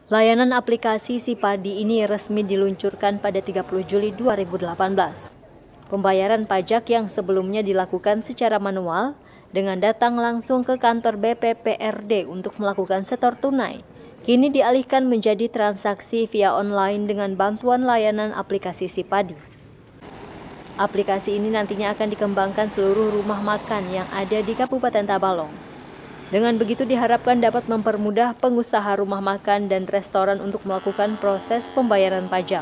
Layanan aplikasi Sipadi ini resmi diluncurkan pada 30 Juli 2018. Pembayaran pajak yang sebelumnya dilakukan secara manual dengan datang langsung ke kantor BPPRD untuk melakukan setor tunai, kini dialihkan menjadi transaksi via online dengan bantuan layanan aplikasi Sipadi. Aplikasi ini nantinya akan dikembangkan seluruh rumah makan yang ada di Kabupaten Tabalong. Dengan begitu diharapkan dapat mempermudah pengusaha rumah makan dan restoran untuk melakukan proses pembayaran pajak.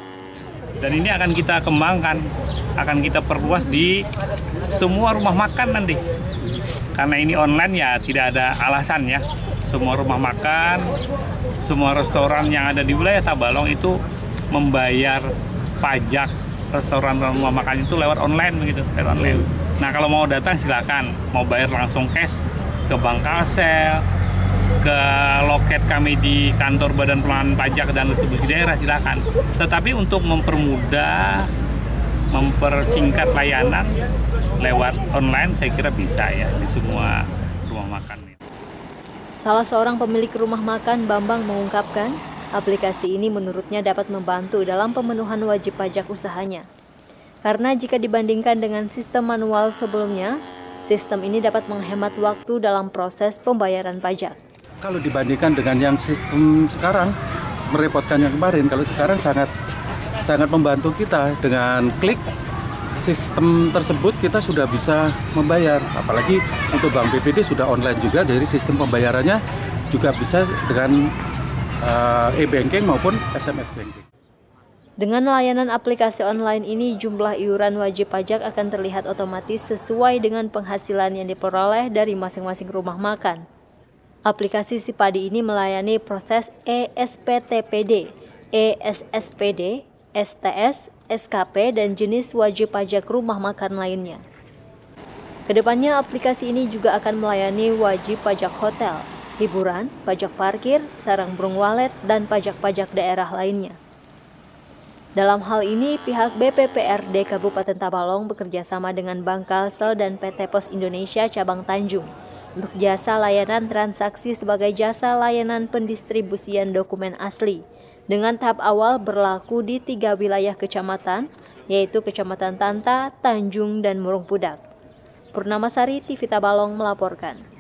Dan ini akan kita kembangkan, akan kita perluas di semua rumah makan nanti. Karena ini online ya tidak ada alasan ya. Semua rumah makan, semua restoran yang ada di wilayah Tabalong itu membayar pajak restoran dan rumah makan itu lewat online begitu, lewat online. Nah, kalau mau datang silakan, mau bayar langsung cash ke Bank Kalsel, ke loket kami di kantor Badan Pengelolaan Pajak dan Retribusi Daerah silakan. Tetapi untuk mempermudah, mempersingkat layanan lewat online saya kira bisa ya di semua rumah makan. Salah seorang pemilik rumah makan, Bambang, mengungkapkan aplikasi ini menurutnya dapat membantu dalam pemenuhan wajib pajak usahanya. Karena jika dibandingkan dengan sistem manual sebelumnya, sistem ini dapat menghemat waktu dalam proses pembayaran pajak. Kalau dibandingkan dengan yang sistem sekarang, merepotkan yang kemarin, kalau sekarang sangat membantu kita. Dengan klik sistem tersebut kita sudah bisa membayar. Apalagi untuk Bank BPD sudah online juga, jadi sistem pembayarannya juga bisa dengan e-banking maupun SMS banking. Dengan layanan aplikasi online ini, jumlah iuran wajib pajak akan terlihat otomatis sesuai dengan penghasilan yang diperoleh dari masing-masing rumah makan. Aplikasi Sipadi ini melayani proses ESPTPD, ESSPD, STS, SKP, dan jenis wajib pajak rumah makan lainnya. Kedepannya, aplikasi ini juga akan melayani wajib pajak hotel, hiburan, pajak parkir, sarang burung walet, dan pajak-pajak daerah lainnya. Dalam hal ini, pihak BPPRD Kabupaten Tabalong bekerjasama dengan Bank Kalsel dan PT Pos Indonesia Cabang Tanjung untuk jasa layanan transaksi sebagai jasa layanan pendistribusian dokumen asli dengan tahap awal berlaku di 3 wilayah kecamatan, yaitu Kecamatan Tanta, Tanjung, dan Murung Pudak. Purnamasari TV Tabalong melaporkan.